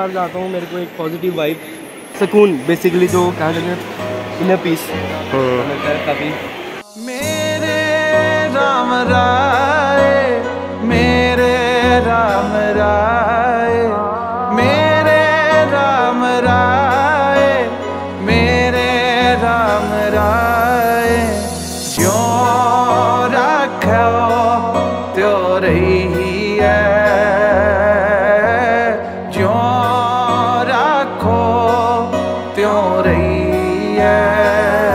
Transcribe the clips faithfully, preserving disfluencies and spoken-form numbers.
बार जाता हूँ मेरे को एक पॉजिटिव वाइब, सुकून बेसिकली जो कहा जाते हैं इनर पीस मिलता है काफ़ी। मेरे राम राय, मेरे राम राय, मेरे राम राय, मेरे राम राय, ज्यों रखो त्यों रही है, ज्यों रखो त्यों रही है।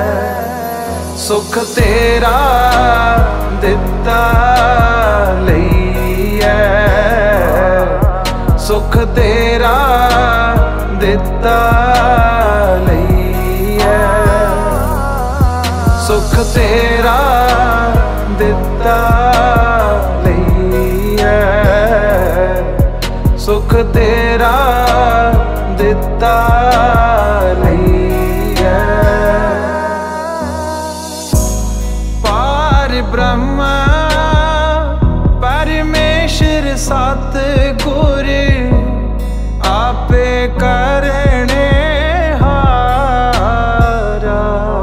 सुख तेरा दिता लईए, सुख तेरा दिता लईए, सुख तेरा दिता लईए, सुख तेरा दिता लईए। ब्रह्म परमेश्वर सतगुर आपे करने हारा,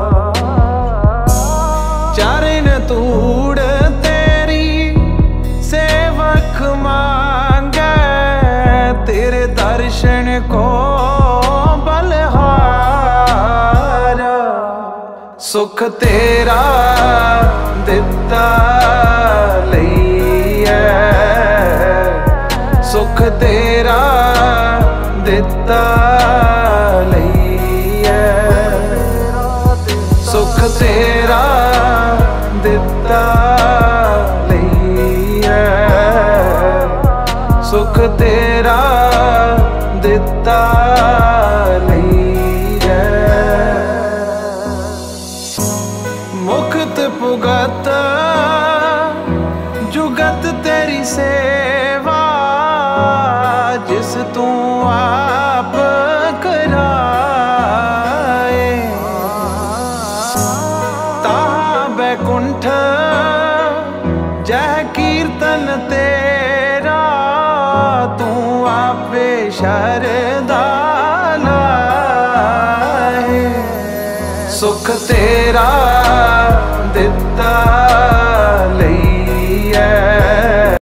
चरण तूड़ तेरी सेवक मांगे, तेरे दर्शन को बलहारा। सुख तेरा दिता लईए, सुख तेरा दिता लईए, सुख तेरा दिता लईए, सुख तेरा दिता लईए। मुक्त पुगत जुगत तेरी सेवा, जिस तू आप कराए, ताहा बैकुंठ जह कीर्तन तेरा, तू आपे शरदा लाए। सुख तेरा दिता